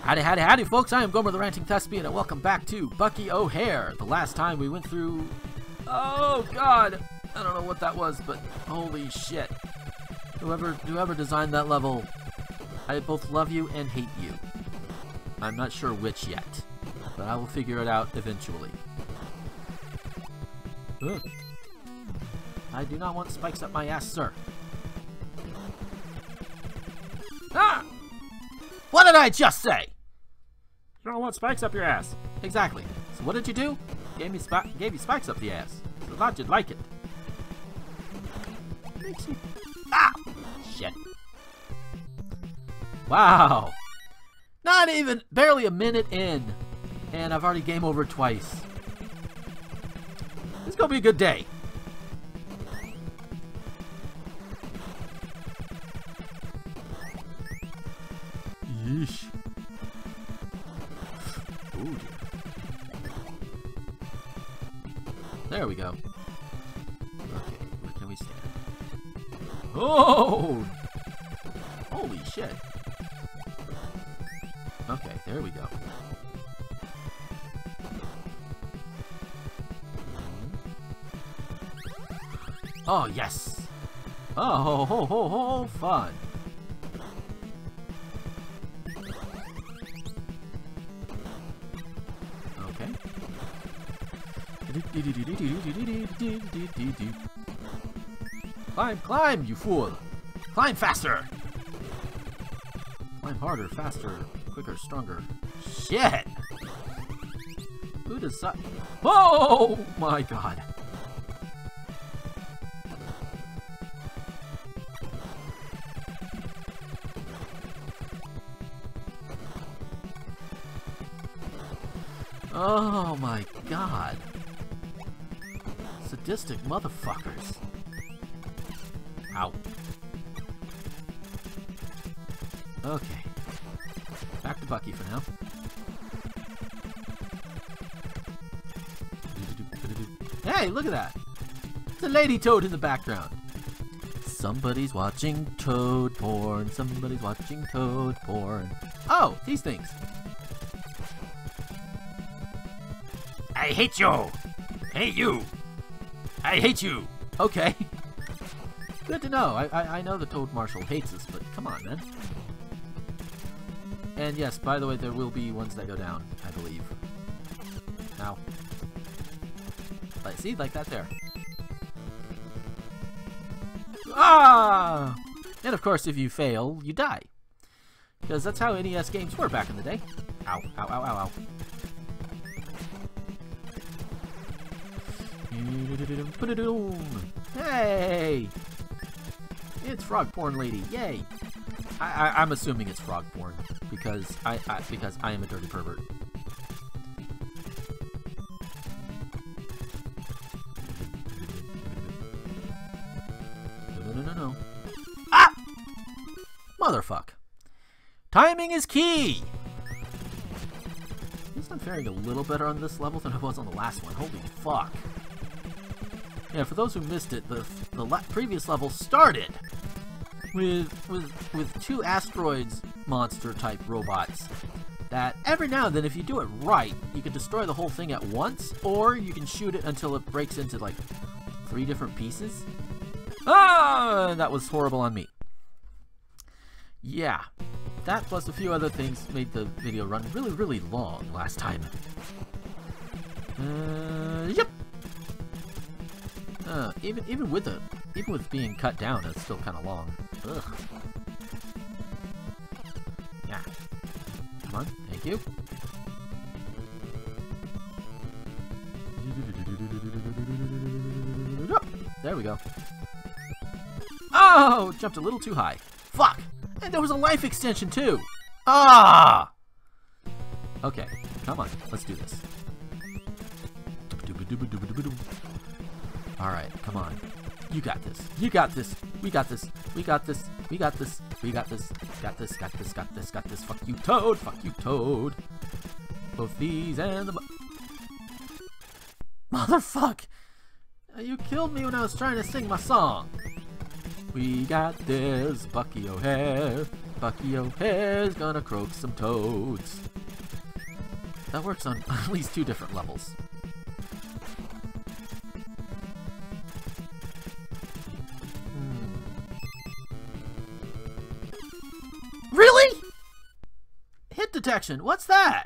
Howdy, howdy, howdy, folks. I am Gomer the Ranting Thespian, and welcome back to Bucky O'Hare. The last time we went through... Oh, God. I don't know what that was, but holy shit. Whoever designed that level, I both love you and hate you. I'm not sure which yet, but I will figure it out eventually. Ugh. I do not want spikes up my ass, sir. Ah! What did I just say? You don't want spikes up your ass. Exactly. So what did you do? Gave you spikes up the ass. So I thought you'd like it. Ah! Shit. Wow. Not even, barely a minute in, and I've already game over twice. This is gonna be a good day. Yeesh. Ooh, dear. There we go. Okay, where can we stand? Oh! Holy shit. Okay, there we go. Oh, yes! Oh, ho, ho, ho, ho, fun! Okay. Climb, climb, you fool! Climb faster! Climb harder, faster, quicker, stronger. Shit! Who does that? Oh my god! Oh my god. Sadistic motherfuckers. Ow. Okay. Back to Bucky for now. Hey, look at that! It's a lady toad in the background. Somebody's watching toad porn. Somebody's watching toad porn. Oh, these things. I hate you! Hate you! I hate you! Okay. Good to know. I know the Toad Marshal hates us, but come on, man. And yes, by the way, there will be ones that go down, I believe. Now. See, like that there. Ah! And of course, if you fail, you die. Because that's how NES games were back in the day. Ow, ow, ow, ow, ow. Hey! It's frog porn lady, yay! I'm assuming it's frog porn because I am a dirty pervert. No. Ah! Motherfuck! Timing is key. At least I'm faring a little better on this level than I was on the last one. Holy fuck! Yeah, for those who missed it, the previous level started with two asteroids monster type robots that every now and then, if you do it right, you can destroy the whole thing at once, or you can shoot it until it breaks into like 3 different pieces. Ah, that was horrible on me. Yeah, that plus a few other things made the video run really, really long last time. Yep. Even with being cut down, it's still kind of long. Ugh. Yeah. Come on, thank you. There we go. Oh, jumped a little too high. Fuck! And there was a life extension too. Ah! Okay, come on, let's do this. Alright, come on. You got this. You got this. We got this. We got this. We got this. We got this. Got this. Got this. Got this. Got this. Fuck you, Toad. Fuck you, Toad. Both these and the... Motherfuck! You killed me when I was trying to sing my song. We got this, Bucky O'Hare. Bucky O'Hare's gonna croak some toads. That works on at least 2 different levels. Really? Hit detection, what's that?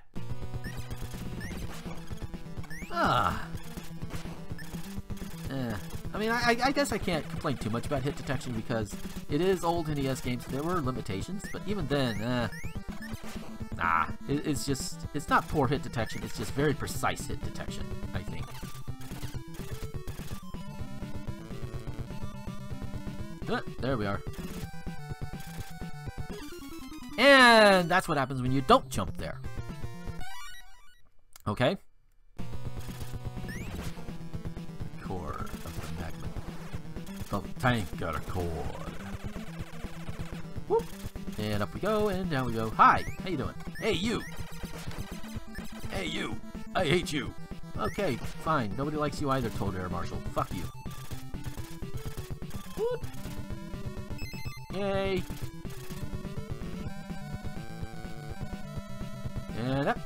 I mean, I guess I can't complain too much about hit detection because it is old NES games. There were limitations, but even then, it's not poor hit detection. It's just very precise hit detection, I think. There we are. And that's what happens when you don't jump there. Okay. Core of the magma. The tank got a cord. Whoop. And up we go, and down we go. Hi, how you doing? Hey, you. Hey, you. I hate you. Okay, fine. Nobody likes you either, Toad Air Marshal. Fuck you. Whoop. Yay. And up.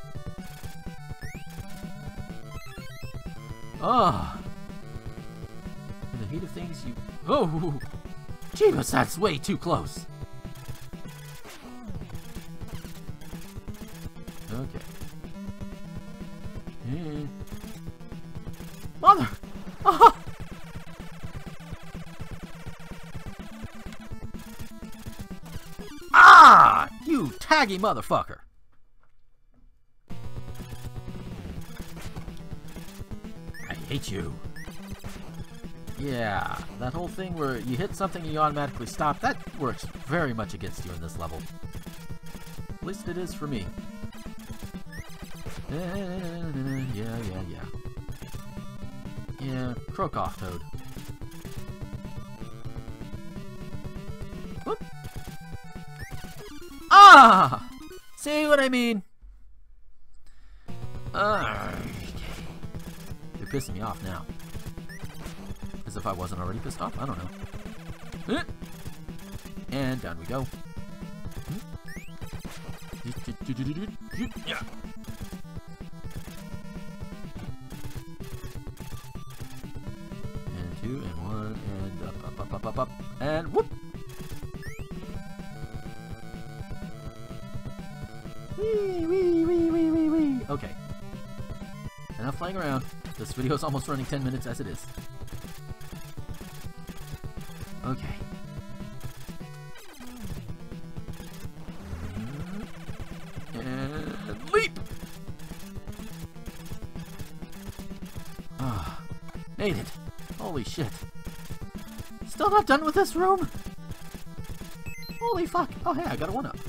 Oh. In the heat of things, you... Oh! Jeebus, that's way too close. Okay. And... Mother! Oh! Ah! You taggy motherfucker! I hate you. Yeah, that whole thing where you hit something and you automatically stop, that works very much against you in this level. At least it is for me. Yeah. Yeah, croak off, Toad. Whoop. Ah! See what I mean? You're pissing me off now. As if I wasn't already pissed off? I don't know. And down we go. Yeah. And 2 and 1 and up, and whoop! Wee. Okay. Enough playing around. This video is almost running 10 minutes as it is. Okay. And leap! Ah, made it. Holy shit. Still not done with this room? Holy fuck. Oh, hey, I got a 1-up.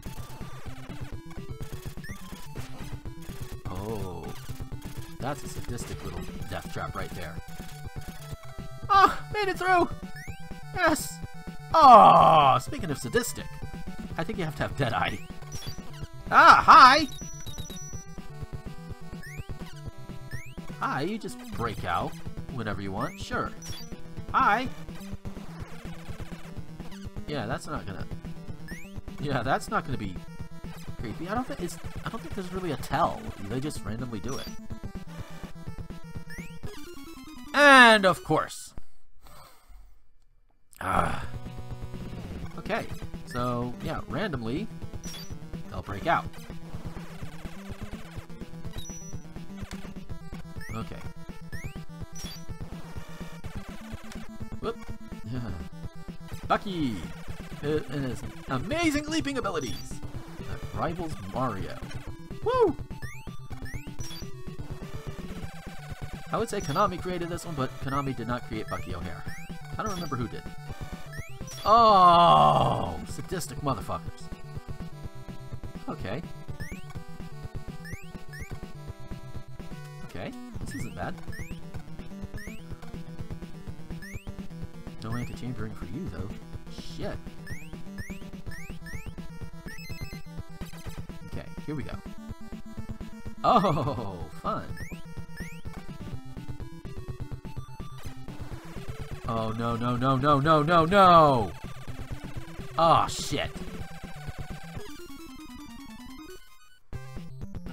Oh, that's a sadistic little death trap right there. Ah, made it through! Yes! Oh, speaking of sadistic, I think you have to have Deadeye. Ah, hi! Hi, you just break out whenever you want, sure. Hi! Yeah, that's not gonna be creepy. I don't think there's really a tell. They just randomly do it. And of course. Okay, so yeah, randomly they'll break out. Okay. Whoop. Yeah. Bucky and his amazing leaping abilities that rivals Mario. Woo! I would say Konami created this one, but Konami did not create Bucky O'Hare. I don't remember who did. Oh, sadistic motherfuckers. Okay. Okay, this isn't bad. No anti-chambering for you, though. Shit. Okay, here we go. Oh, fun. Oh, no. Oh, shit.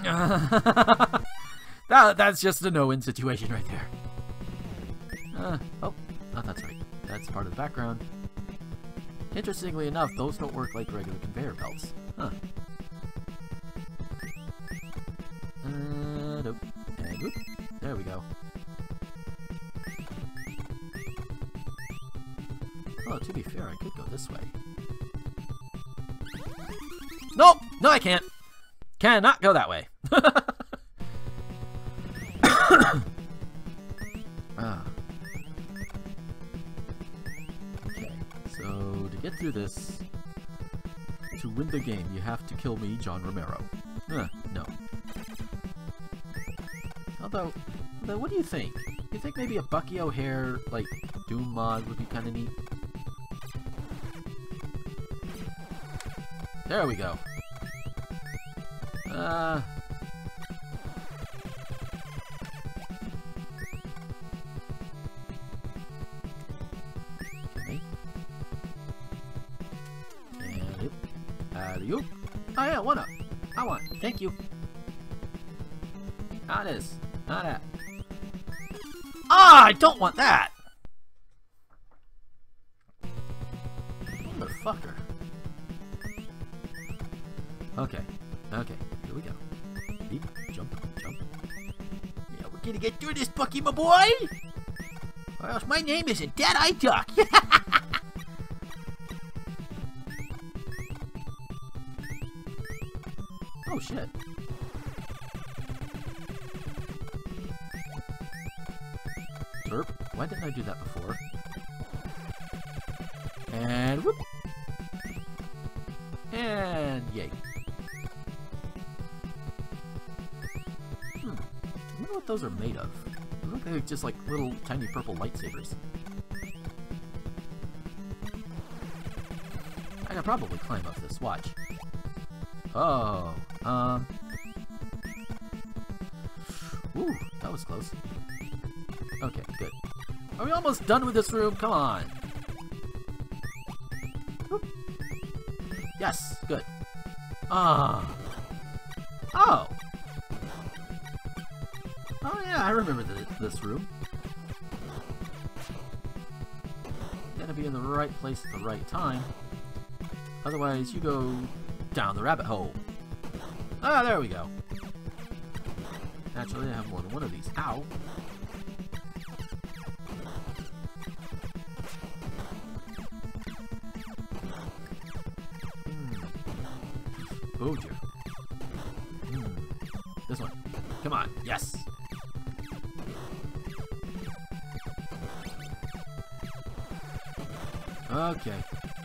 That's just a no-win situation right there. Oh, that's right. That's part of the background. Interestingly enough, those don't work like regular conveyor belts. Huh. Nope. And whoop. There we go. Oh, to be fair, I could go this way. Nope! No, I can't! Cannot go that way. Okay, so to get through this, to win the game, you have to kill me, John Romero. No. Although, what do you think? You think maybe a Bucky O'Hare, like, Doom mod would be kind of neat? There we go. Okay. And alley-oop. Oh yeah, one up. I want. Thank you. Not this. Not that. Ah, I don't want that. Motherfucker. Okay. Okay. Here we go. Beep. Jump. Jump. Yeah, we're gonna get through this, Bucky, my boy. Or else my name isn't Dead-Eye Duck. Oh shit. Derp. Why didn't I do that before? And whoop. And yay. I wonder what those are made of. They look like just like little tiny purple lightsabers. I could probably climb up this. Watch. Oh. Ooh, that was close. Okay, good. Are we almost done with this room? Come on. Whoop. Yes, good. Ah. Oh. Oh yeah, I remember this room. Gotta be in the right place at the right time. Otherwise, you go down the rabbit hole. Ah, there we go. Naturally, I have more than one of these. Ow. Oh dear. This one. Come on. Yes. Okay.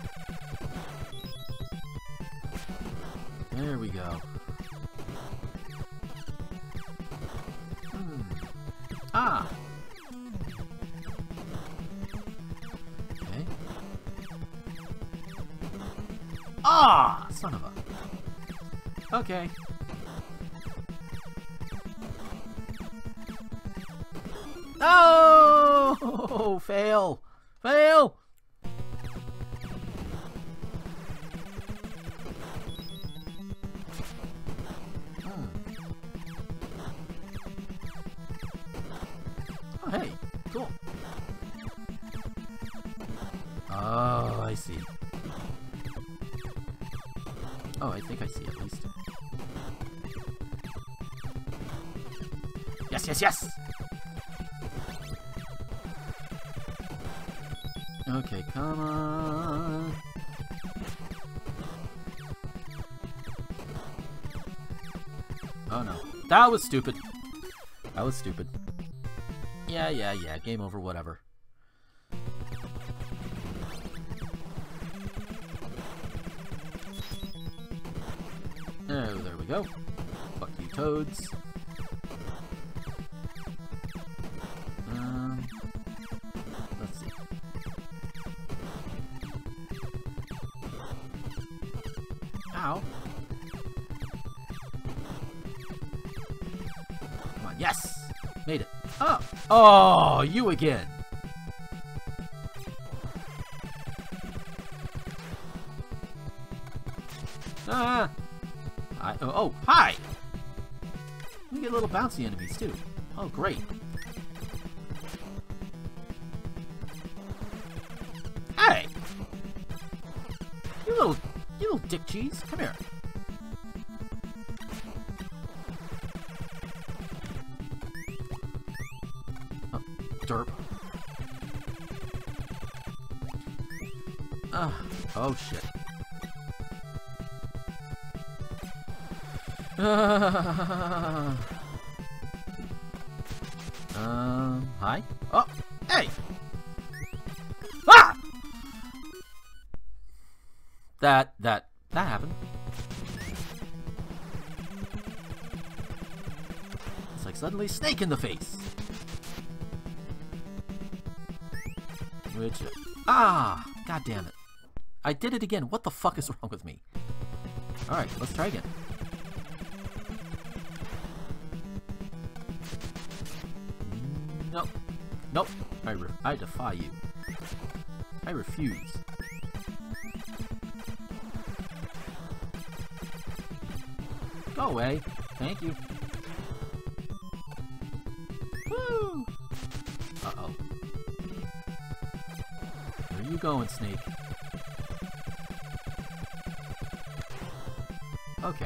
There we go. Ah. Okay. Ah, son of a. Okay. Oh, fail. Fail. Oh, hey. Cool. Oh, I see. Oh, I think I see at least. Yes, yes, yes! Okay, come on. Oh no. That was stupid. That was stupid. Yeah, yeah, yeah. Game over, whatever. Oh, there we go. Fuck you, toads. Let's see. Ow. Come on, yes! Made it. Oh! Oh, you again! Ah! Oh, hi! We get little bouncy enemies too. Oh, great. Hey! You little dick cheese. Come here. Oh, derp. Oh shit. Hi? Oh, hey! Ah! That happened. It's like suddenly snake in the face. Which, god damn it. I did it again. What the fuck is wrong with me? Alright, let's try again. Nope. Nope. I defy you. I refuse. Go away. Thank you. Woo! Uh-oh. Where are you going, Snake? Okay.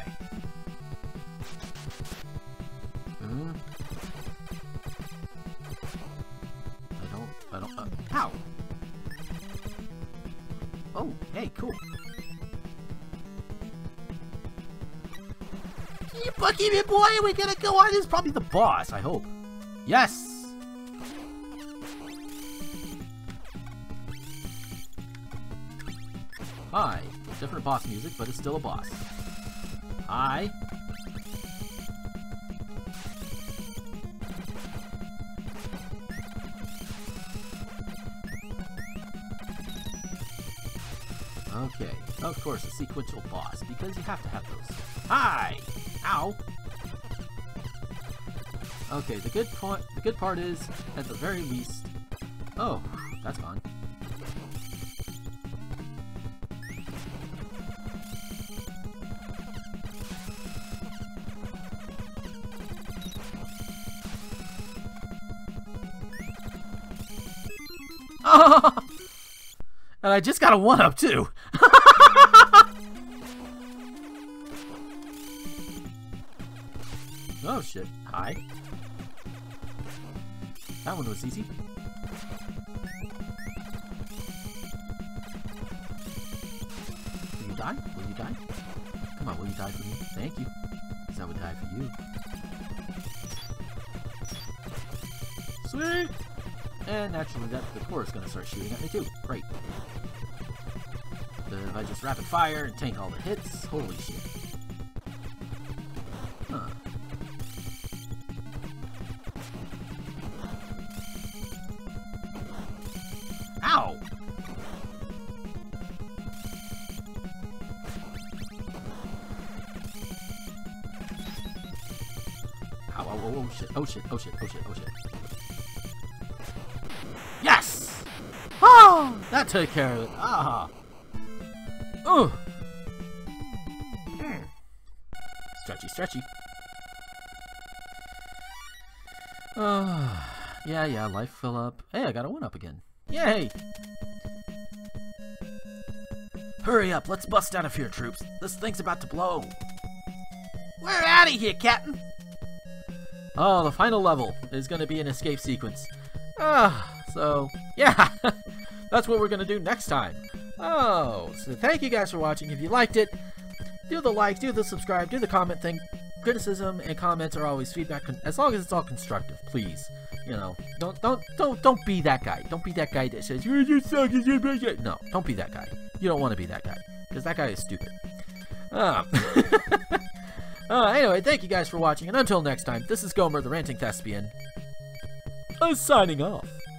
I don't, ow! Oh, hey, cool. You Bucky, me boy, are we gonna go on? This is probably the boss, I hope. Yes! Hi. Different boss music, but it's still a boss. Hi. Okay, of course, a sequential boss, because you have to have those. Hi! Ow! Okay, the good part is, at the very least... Oh, that's gone. And I just got a 1-up too. Oh shit. Hi. That one was easy. Will you die? Will you die? Come on, will you die for me? Thank you. Because I would die for you. Sweet! And naturally, the core is going to start shooting at me too. Great. If I just rapid fire and tank all the hits, holy shit. Huh. Ow! Ow, oh shit, oh shit, oh shit, oh shit, oh shit. Yes! Oh! That took care of it. Ah! Oh! Stretchy, stretchy. Yeah, life fill up. Hey, I got a 1-up again. Yay! Hurry up, let's bust out of here, troops. This thing's about to blow. We're out of here, Captain! Oh, the final level is going to be an escape sequence. So, yeah, that's what we're going to do next time. Oh, so thank you guys for watching. If you liked it, do the like, do the subscribe, do the comment thing. Criticism and comments are always feedback, as long as it's all constructive, please. You know, don't be that guy. Don't be that guy that says, you suck. No, don't be that guy. You don't want to be that guy, because that guy is stupid. Anyway, thank you guys for watching, and until next time, this is Gomer, the Ranting Thespian. I'm signing off.